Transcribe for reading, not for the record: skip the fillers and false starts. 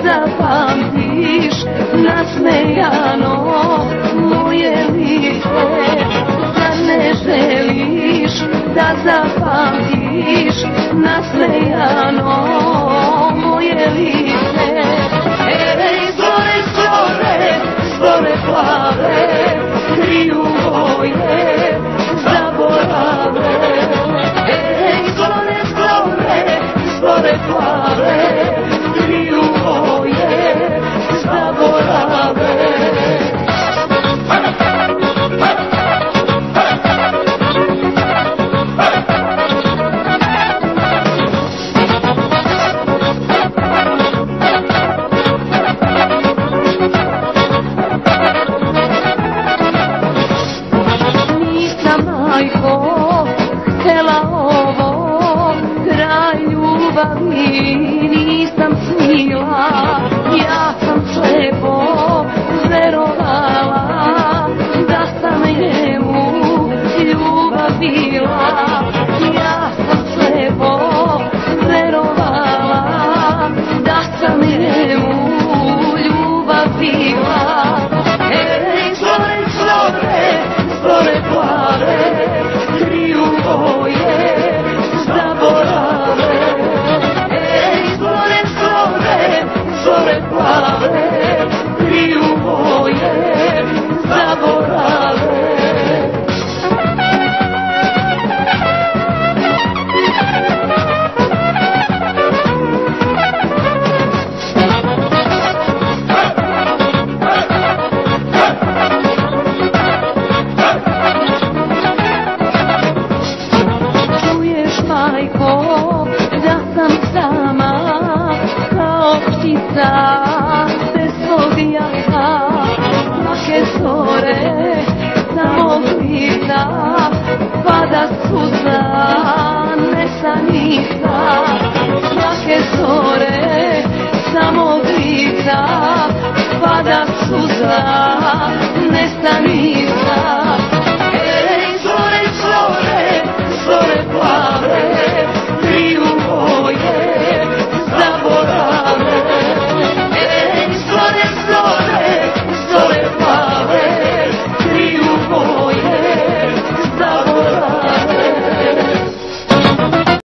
zapamtiš nasmejano moje lice, zar ne želiš da zapamtiš nasmejano moje lice. Ej, zore, zore, zore plave, kriju moje zaborave. Ej, zore, zore, zore plave, kriju moje zaborave. Majko, htjela ovo, kraj ljubavi nisam smila, ja sam slepo verovala da sam njemu ljubav bila, ja sam slepo verovala da sam njemu ljubav bila. Ej, zore, zore, zore plave, kriju moje zaborave. Ej, zore, zore, zore plave, kriju moje zaborave. Majko, da sam sama kao ptica